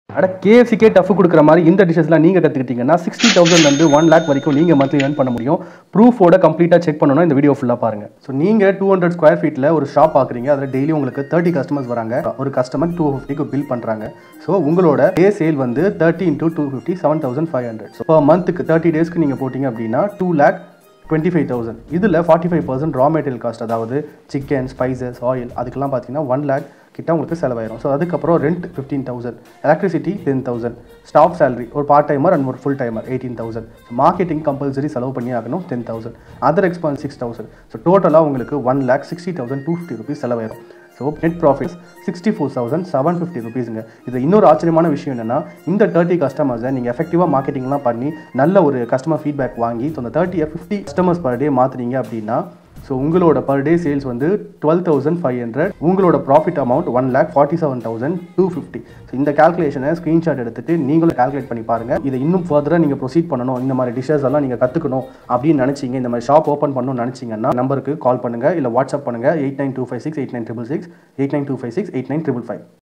அட KFCக்கே டஃப் கொடுக்குற மாதிரி இந்த டிஷஸ்லாம் நீங்கள் கற்றுக்கிட்டீங்கன்னா 60,000 வந்து 1 lakh வரைக்கும் நீங்கள் மந்த்லி earn பண்ண முடியும். ப்ரூஃபோட கம்ப்ளீட்டாக செக் பண்ணணும்னா இந்த வீடியோ ஃபுல்லாக பாருங்கள். ஸோ நீங்கள் 200 ஸ்கொயர் ஃபீட்டில் ஒரு ஷாப் பார்க்குறீங்க, அதில் டெய்லி உங்களுக்கு 30 கஸ்டமர்ஸ் வராங்க, ஒரு கஸ்டமர் 250க்கு பில் பண்ணுறாங்க. ஸோ உங்களோட டே சேல் வந்து 30 × 250 7,500. ஸோ இப்போ மந்த்துக்கு 30 டேஸ்க்கு நீங்கள் போட்டிங்க அப்படின்னா 2,25,000. இதில் 45% ரா மெட்டீரியல் காஸ்ட், அதாவது சிக்கன், ஸ்பைசஸ், ஆயில், அதுக்கெல்லாம் பார்த்தீங்கன்னா 1 lakh கிட்ட உங்களுக்கு செலவாயிரும். ஸோ அதுக்கப்புறம் ரெண்ட் 15,000, எலக்ட்ரிசிட்டி 10,000, ஸ்டாஃப் சேலரி ஒரு பார்ட் டைமர் அண்ட் ஒரு full timer 18,000. So marketing compulsory செலவு பண்ணி ஆகணும் 10,000, அதர் எக்ஸ்பென்ஸ் 6,000. ஸோ டோட்டலாக உங்களுக்கு 1,60,250 rupees செலவாயிரும். ஸோ நெட் ப்ராஃபிட்ஸ் 64,750 rupeesங்க. இது இன்னொரு ஆச்சரியமான விஷயம் என்னென்னா, இந்த 30 கஸ்டமர்ஸை நீங்கள் எஃபெக்டிவாக மார்க்கெட்டிங்லாம் பண்ணி நல்ல ஒரு கஸ்டமர் ஃபீட்பேக் வாங்கி ஸோ அந்த 50 கஸ்டமர்ஸ் பர் டே மாற்றுறீங்க அப்படின்னா ஸோ உங்களோட பர் டே சேல்ஸ் வந்து 12,500, உங்களோட ப்ராஃபிட் அமௌண்ட் 1,47,250. ஸோ இந்த கால்குலேஷனை ஸ்க்ரீன்ஷாட் எடுத்துகிட்டு நீங்களும் கால்குலேட் பண்ணி பாருங்கள். இதை இன்னும் ஃபர்தராக நீங்கள் ப்ரொசீட் பண்ணணும், இந்த மாதிரி டிஷஸ் எல்லாம் நீங்கள் கற்றுக்கணும் அப்படின்னு நினச்சிங்க, இந்த மாதிரி ஷாப் ஓப்பன் பண்ணணும்னு நினச்சிங்கன்னா நம்பருக்கு கால் பண்ணுங்கள், இல்லை வாட்ஸ்அப் பண்ணுங்கள் 8925689666, 8925689555.